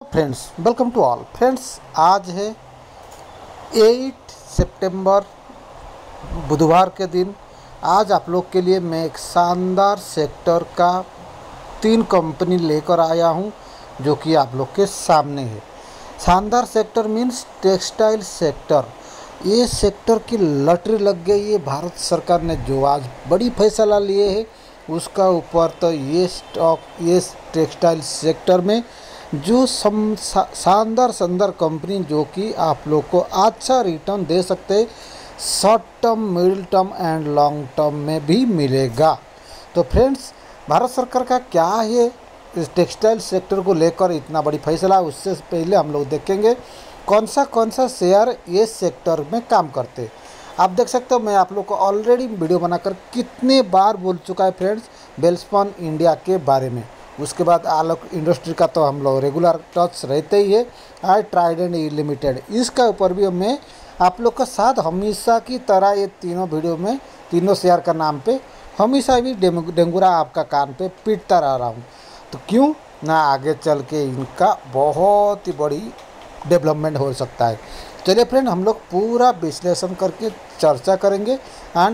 Friends, welcome to all friends. आज है 8 सितंबर, बुधवार के दिन। आज आप लोग के लिए मैं एक शानदार सेक्टर का 3 कंपनी लेकर आया हूं, जो कि आप लोग के सामने है। शानदार सेक्टर मीन्स टेक्सटाइल सेक्टर। ये सेक्टर की लॉटरी लग गई है। भारत सरकार ने जो आज बड़ी फैसला लिए है उसका ऊपर, तो ये टेक्सटाइल सेक्टर में जो शानदार कंपनी जो कि आप लोग को अच्छा रिटर्न दे सकते, short term, middle term and long term में भी मिलेगा। तो फ्रेंड्स, भारत सरकार का क्या है इस टेक्सटाइल सेक्टर को लेकर इतना बड़ी फैसला, उससे पहले हम लोग देखेंगे कौन सा शेयर ये सेक्टर में काम करते। आप देख सकते हो, मैं आप लोग को ऑलरेडी वीडियो बनाकर कितने बार बोल चुका है फ्रेंड्स, वेलस्पन इंडिया के बारे में। उसके बाद आलोक इंडस्ट्री का तो हम लोग रेगुलर टच रहते ही है। और ट्राइडेंट लिमिटेड, इसका ऊपर भी मैं आप लोग के साथ हमेशा की तरह ये तीनों वीडियो में तीनों शेयर का नाम पे हमेशा भी डेंगूरा आपका कान पे पीटता रहा हूँ। तो क्यों ना आगे चल के इनका बहुत ही बड़ी डेवलपमेंट हो सकता है। चलिए फ्रेंड, हम लोग पूरा विश्लेषण करके चर्चा करेंगे एंड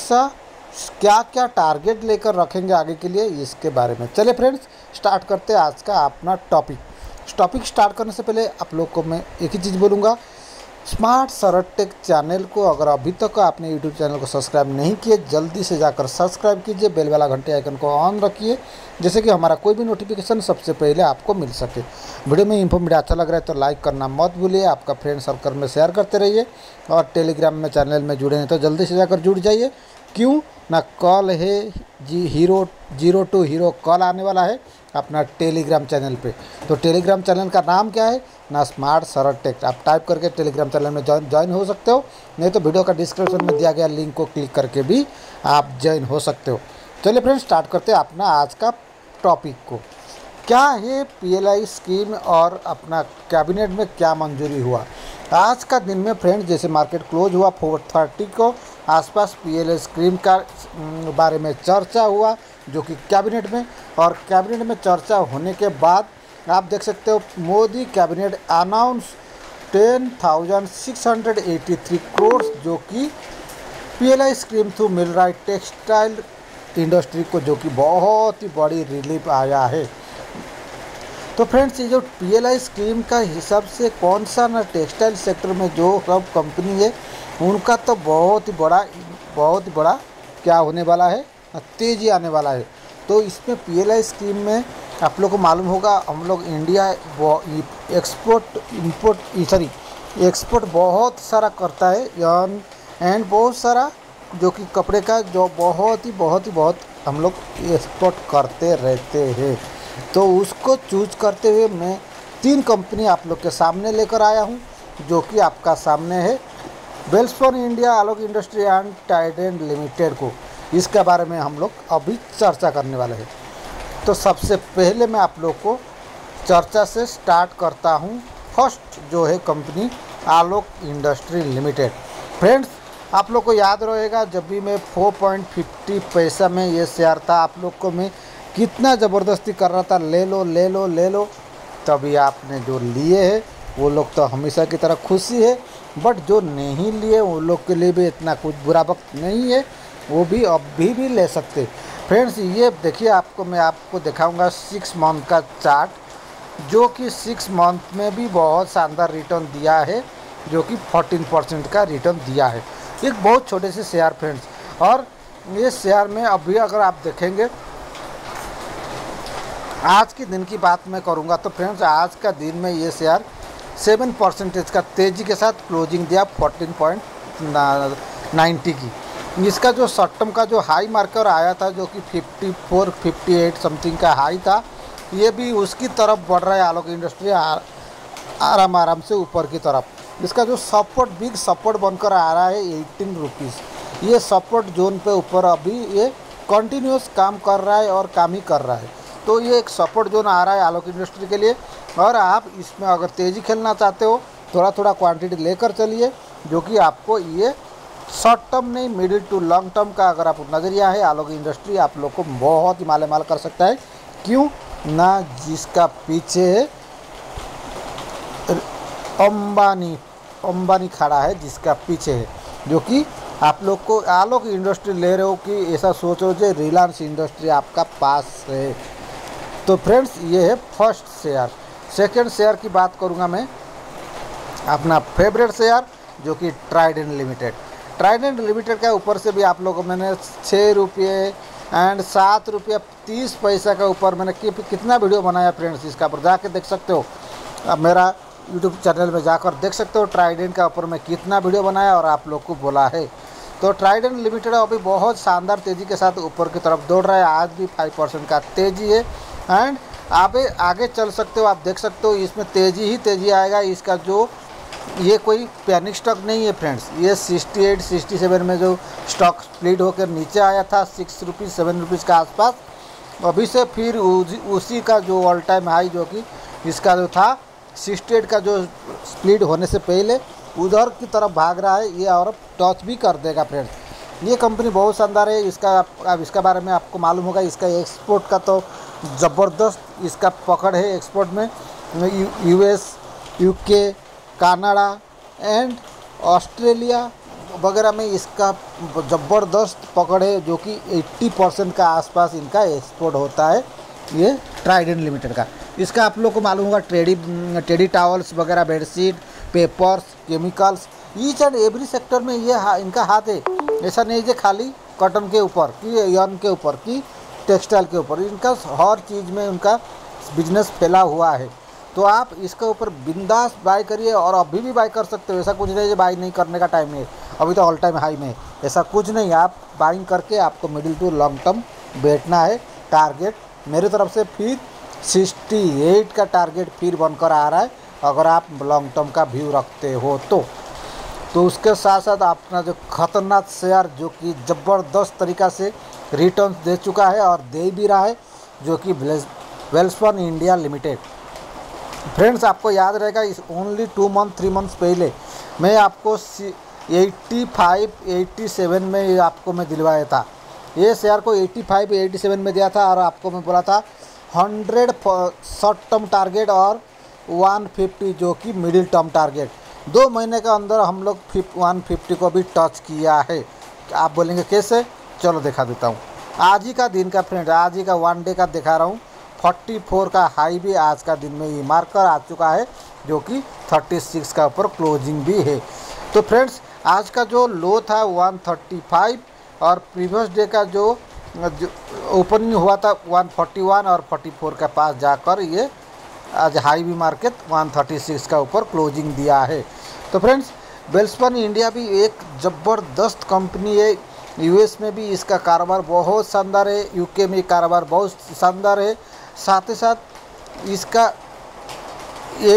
क्या क्या टारगेट लेकर रखेंगे आगे के लिए, इसके बारे में। चलिए फ्रेंड्स, स्टार्ट करते हैं आज का अपना टॉपिक स्टार्ट करने से पहले आप लोग को मैं एक ही चीज़ बोलूँगा, स्मार्ट सरल टेक चैनल को अगर अभी तक आपने यूट्यूब चैनल को सब्सक्राइब नहीं किए, जल्दी से जाकर सब्सक्राइब कीजिए, बेल वाला घंटे आइकन को ऑन रखिए, जैसे कि हमारा कोई भी नोटिफिकेशन सबसे पहले आपको मिल सके। वीडियो में इन्फॉर्मेटिव अच्छा लग रहा है तो लाइक करना मत भूलिए, आपका फ्रेंड सर्कल में शेयर करते रहिए, और टेलीग्राम में चैनल में जुड़े हैं तो जल्दी से जाकर जुड़ जाइए। क्यों ना, कॉल है जी जीरो टू हीरो कॉल आने वाला है अपना टेलीग्राम चैनल पे। तो टेलीग्राम चैनल का नाम क्या है ना, स्मार्ट सरल टेक। आप टाइप करके टेलीग्राम चैनल में ज्वाइन हो सकते हो, नहीं तो वीडियो का डिस्क्रिप्शन में दिया गया लिंक को क्लिक करके भी आप ज्वाइन हो सकते हो। चलिए फ्रेंड्स, स्टार्ट करते हैं अपना आज का टॉपिक को। क्या है पीएलआई स्कीम और अपना कैबिनेट में क्या मंजूरी हुआ आज का दिन में फ्रेंड्स। जैसे मार्केट क्लोज हुआ 4:30 को आसपास, पीएलआई स्कीम का बारे में चर्चा हुआ, जो कि कैबिनेट में, और कैबिनेट में चर्चा होने के बाद आप देख सकते हो मोदी कैबिनेट अनाउंस 10,683 करोड़ जो कि पीएलआई स्कीम थ्रू मिल रहा है टेक्सटाइल इंडस्ट्री को, जो कि बहुत ही बड़ी रिलीफ आया है। तो फ्रेंड्स, ये जो पीएलआई स्कीम का हिसाब से कौन सा ना टेक्सटाइल सेक्टर में जो सब कंपनी है उनका तो बहुत ही बड़ा क्या होने वाला है, तेज़ी आने वाला है। तो इसमें पीएलआई स्कीम में आप लोग को मालूम होगा, हम लोग इंडिया एक्सपोर्ट बहुत सारा करता है, एंड बहुत सारा जो कि कपड़े का जो बहुत हम लोग एक्सपोर्ट करते रहते हैं। तो उसको चूज करते हुए मैं 3 कंपनी आप लोग के सामने लेकर आया हूं, जो कि आपका सामने है Welspun India, Alok industry and Trident limited को। इसके बारे में हम लोग अभी चर्चा करने वाले हैं। तो सबसे पहले मैं आप लोग को चर्चा से स्टार्ट करता हूं। फर्स्ट जो है company Alok industry limited. Friends, आप लोग को याद रहेगा, जब भी मैं 4.50 पैसा में ये शेयर था, आप लोग को मैं कितना ज़बरदस्ती कर रहा था, ले लो। तभी आपने जो लिए हैं वो लोग तो हमेशा की तरह खुशी है, बट जो नहीं लिए वो लोग के लिए भी इतना कुछ बुरा वक्त नहीं है, वो भी अभी भी ले सकते। फ्रेंड्स, ये देखिए, मैं आपको दिखाऊंगा 6 मंथ का चार्ट, जो कि 6 मंथ में भी बहुत शानदार रिटर्न दिया है, जो कि 14% का रिटर्न दिया है। एक बहुत छोटे से शेयर फ्रेंड्स, और ये शेयर में अभी अगर आप देखेंगे, आज के दिन की बात मैं करूंगा तो फ्रेंड्स, आज का दिन में ये शेयर 7% का तेज़ी के साथ क्लोजिंग दिया 14.90 की। इसका जो शॉर्ट टर्म का जो हाई मार्कर आया था, जो कि 54-58 समथिंग का हाई था, ये भी उसकी तरफ बढ़ रहा है। आलोक इंडस्ट्री आराम से ऊपर की तरफ। इसका जो बिग सपोर्ट बनकर आ रहा है 18 रुपीज़। ये सपोर्ट जोन पे ऊपर अभी ये कंटिन्यूस काम कर रहा है और काम ही कर रहा है। तो ये एक सपोर्ट जोन आ रहा है आलोक इंडस्ट्री के लिए, और आप इसमें अगर तेज़ी खेलना चाहते हो, थोड़ा क्वांटिटी लेकर चलिए, जो कि आपको ये शॉर्ट टर्म नहीं, मिडिल टू लॉन्ग टर्म का अगर आप नज़रिया है, आलोक इंडस्ट्री आप लोग को बहुत ही मालेमाल कर सकता है। क्यों ना, जिसका पीछे अंबानी अंबानी खड़ा है जिसका पीछे है, जो कि आप लोग को आलोक इंडस्ट्री ले रहे हो कि ऐसा सोचो जो रिलायंस इंडस्ट्री आपका पास है। तो फ्रेंड्स ये है फर्स्ट शेयर। सेकंड शेयर की बात करूँगा मैं, अपना फेवरेट शेयर जो कि ट्राइडेंट लिमिटेड। ट्राइडेंट लिमिटेड का ऊपर से भी आप लोगों को मैंने 6 रुपये एंड 7 रुपये 30 पैसा का ऊपर मैंने कितना वीडियो बनाया फ्रेंड्स, इसका ऊपर जाके देख सकते हो। अब मेरा यूट्यूब चैनल में जाकर देख सकते हो ट्राइडेंट का ऊपर मैं कितना वीडियो बनाया और आप लोग को बोला है। तो ट्राइडेंट लिमिटेड अभी बहुत शानदार तेज़ी के साथ ऊपर की तरफ दौड़ रहा है, आज भी 5% का तेज़ी है एंड आप आगे चल सकते हो। आप देख सकते हो इसमें तेज़ी ही तेज़ी आएगा। इसका जो ये कोई पैनिक स्टॉक नहीं है फ्रेंड्स, ये 68 67 में जो स्टॉक स्प्लिट होकर नीचे आया था 6 रुपीज़ 7 रुपीज़ के आसपास, अभी से फिर उसी का जो ऑल टाइम हाई जो कि इसका जो था 68 का जो स्प्लिट होने से पहले उधर की तरफ भाग रहा है, ये और टच भी कर देगा फ्रेंड्स। ये कंपनी बहुत शानदार है। अब इसका बारे में आपको मालूम होगा, इसका एक्सपोर्ट का तो ज़बरदस्त इसका पकड़ है। एक्सपोर्ट में US UK Canada and Australia वगैरह में इसका ज़बरदस्त पकड़ है, जो कि 80% का आसपास इनका एक्सपोर्ट होता है ये ट्राइडेंट लिमिटेड का। इसका आप लोग को मालूम होगा टेडी टावल्स वगैरह, bedsheet, papers, chemicals, each and every sector में ये इनका हाथ है। ऐसा नहीं है खाली कॉटन के ऊपर कि यन के ऊपर कि टेक्सटाइल के ऊपर, इनका हर चीज़ में उनका बिजनेस फैला हुआ है। तो आप इसके ऊपर बिंदास बाय करिए और अभी भी बाय कर सकते हो। ऐसा कुछ नहीं है बाय नहीं करने का टाइम है, अभी तो ऑल टाइम हाई में, ऐसा कुछ नहीं। आप बाइंग करके आपको मिडिल टू लॉन्ग टर्म बैठना है। टारगेट मेरी तरफ से फिर 68 का टारगेट फिर बनकर आ रहा है, अगर आप लॉन्ग टर्म का व्यू रखते हो तो उसके साथ साथ अपना जो खतरनाक शेयर जो कि ज़बरदस्त तरीक़ा से रिटर्न दे चुका है और दे भी रहा है, जो कि वेल्सपन इंडिया लिमिटेड। फ्रेंड्स आपको याद रहेगा इस ओनली 2 मंथ 3 मंथ्स पहले मैं आपको 85 87 में आपको मैं दिलवाया था। ये शेयर को 85 87 में दिया था और आपको मैं बोला था 100 शॉर्ट टर्म टारगेट और 150 जो कि मिडिल टर्म टारगेट। 2 महीने के अंदर हम लोग 150 को भी टच किया है। आप बोलेंगे कैसे, चलो दिखा देता हूँ। आज ही का दिन का फ्रेंड, आज ही का 1 डे का दिखा रहा हूँ। 44 का हाई भी आज का दिन में ये मार्कर आ चुका है, जो कि 36 का ऊपर क्लोजिंग भी है। तो फ्रेंड्स आज का जो लो था 135 और प्रीवियस डे का जो ओपनिंग हुआ था 141 और 44 के पास जाकर ये आज हाई भी मार्केट 136 का ऊपर क्लोजिंग दिया है। तो फ्रेंड्स वेल्सपन इंडिया भी एक ज़बरदस्त कंपनी है। US में भी इसका कारोबार बहुत शानदार है, UK में कारोबार बहुत शानदार है। साथ ही साथ इसका ये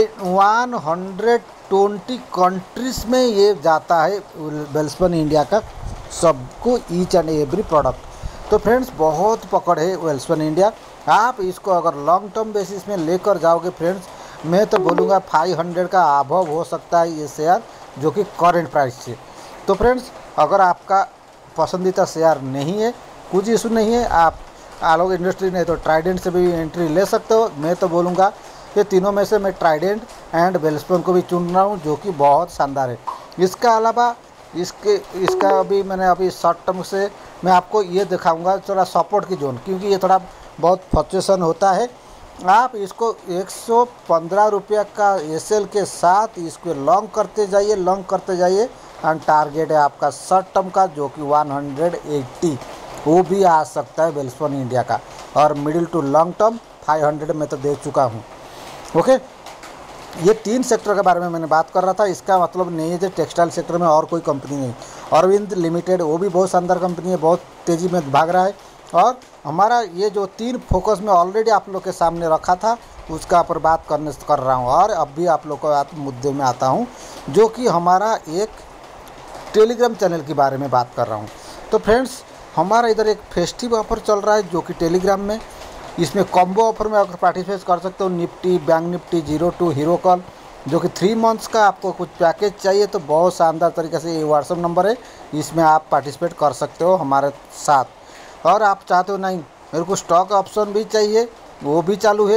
120 कंट्रीज़ में ये जाता है वेल्सपन इंडिया का सबको ईच एंड एवरी प्रोडक्ट। तो फ्रेंड्स बहुत पकड़ है वेल्सपन इंडिया। आप इसको अगर लॉन्ग टर्म बेसिस में लेकर जाओगे फ्रेंड्स, मैं तो बोलूँगा 500 का अबव हो सकता है ये शेयर, जो कि करेंट प्राइस से। तो फ्रेंड्स अगर आपका पसंदीदा शेयर नहीं है, कुछ इशू नहीं है, आप आलोक इंडस्ट्री नहीं तो ट्राइडेंट से भी एंट्री ले सकते हो। मैं तो बोलूँगा ये तीनों में से मैं ट्राइडेंट एंड वेल्सपन को भी चुन रहा हूँ, जो कि बहुत शानदार है। इसका अलावा इसका अभी मैंने अभी शॉर्ट टर्म से मैं आपको ये दिखाऊंगा थोड़ा सपोर्ट की जोन, क्योंकि ये थोड़ा बहुत फ्लक्चुएशन होता है। आप इसको 115 रुपये का SL के साथ इसको लॉन्ग करते जाइए एंड टारगेट है आपका शॉर्ट टर्म का, जो कि 180 वो भी आ सकता है वेल्सपन इंडिया का। और मिडिल टू लॉन्ग टर्म 500 में तो दे चुका हूँ। ओके, ये 3 सेक्टर के बारे में मैंने बात कर रहा था। इसका मतलब नहीं है कि टेक्सटाइल सेक्टर में और कोई कंपनी नहीं। अरविंद लिमिटेड वो भी बहुत शानदार कंपनी है, बहुत तेज़ी में भाग रहा है। और हमारा ये जो 3 फोकस में ऑलरेडी आप लोग के सामने रखा था, उसका पर बात कर रहा हूँ। और अब भी आप लोग को मुद्दे में आता हूँ, जो कि हमारा एक टेलीग्राम चैनल के बारे में बात कर रहा हूँ। तो फ्रेंड्स हमारा इधर एक फेस्टिव ऑफर चल रहा है, जो कि टेलीग्राम में, इसमें कॉम्बो ऑफर में अगर पार्टिसिपेट कर सकते हो, Nifty, bank Nifty, 02 hero call, जो कि 3 मंथ्स का आपको कुछ पैकेज चाहिए तो बहुत शानदार तरीके से ये व्हाट्सअप नंबर है, इसमें आप पार्टिसिपेट कर सकते हो हमारे साथ। और आप चाहते हो नहीं मेरे को स्टॉक ऑप्शन भी चाहिए, वो भी चालू है।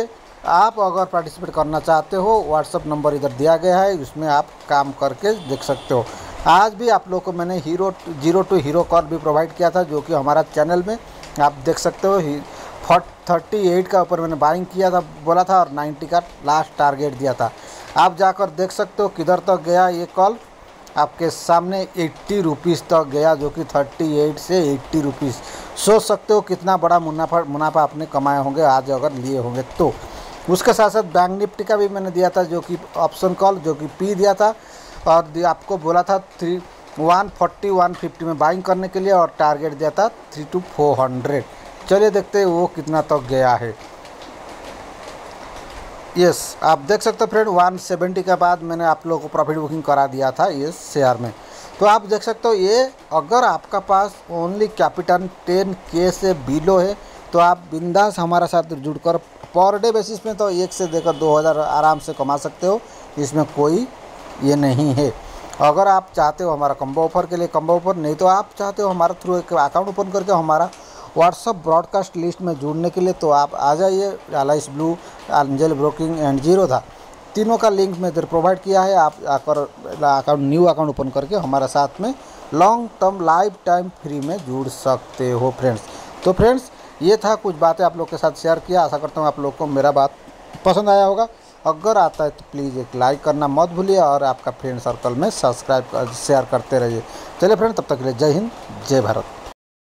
आप अगर पार्टिसिपेट करना चाहते हो, व्हाट्सअप नंबर इधर दिया गया है, उसमें आप काम करके देख सकते हो। आज भी आप लोग को मैंने जीरो टू हीरो कॉल भी प्रोवाइड किया था, जो कि हमारा चैनल में आप देख सकते हो। 38 का ऊपर मैंने बाइंग किया था, बोला था, और 90 का लास्ट टारगेट दिया था। आप जाकर देख सकते हो किधर तक गया ये कॉल। आपके सामने 80 रुपीज़ तक गया, जो कि 38 से 80 रुपीज़। सोच सकते हो कितना बड़ा मुनाफा आपने कमाए होंगे आज अगर लिए होंगे तो। उसके साथ साथ बैंक निफ्टी का भी मैंने दिया था, जो कि ऑप्शन कॉल, जो कि पी दिया था, और आपको बोला था 140 150 में बाइंग करने के लिए, और टारगेट दिया था 3 to 400। चलिए देखते हैं वो कितना तक गया है। यस, आप देख सकते हो फ्रेंड, 170 के बाद मैंने आप लोगों को प्रॉफिट बुकिंग करा दिया था ये शेयर में। तो आप देख सकते हो, ये अगर आपका पास ओनली कैपिटल 10K से बिलो है तो आप बिंदास हमारे साथ जुड़कर पर डे बेसिस में तो 1 से देकर 2000 आराम से कमा सकते हो, इसमें कोई ये नहीं है। अगर आप चाहते हो हमारा कम्बो ऑफर के लिए कम्बो ऑफर, नहीं तो आप चाहते हो हमारा थ्रू एक अकाउंट ओपन करके हमारा व्हाट्सअप ब्रॉडकास्ट लिस्ट में जुड़ने के लिए, तो आप आ जाइए। Alice Blue, Angel Broking and zero था, तीनों का लिंक मैं इधर प्रोवाइड किया है। आप आकर न्यू अकाउंट ओपन करके हमारे साथ में long term lifetime free में जुड़ सकते हो फ्रेंड्स। तो फ्रेंड्स, ये था कुछ बातें आप लोग के साथ शेयर किया। आशा करता हूँ आप लोग को मेरा बात पसंद आया होगा। अगर आता है तो प्लीज़ एक लाइक करना मत भूलिए, और आपका फ्रेंड सर्कल में सब्सक्राइब शेयर करते रहिए। चलिए फ्रेंड, तब तक के लिए जय हिंद, जय भारत।